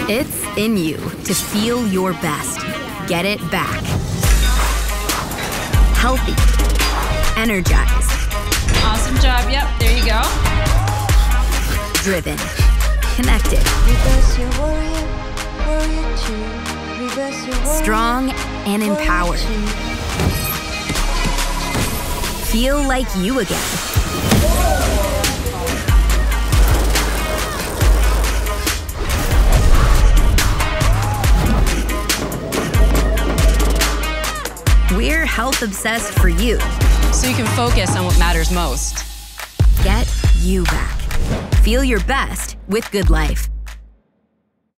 It's in you to feel your best. Get it back. Healthy. Energized. Awesome job. Yep, there you go. Driven. Connected. Strong and empowered. Feel like you again. We're health obsessed for you. So you can focus on what matters most. Get you back. Feel your best with GoodLife.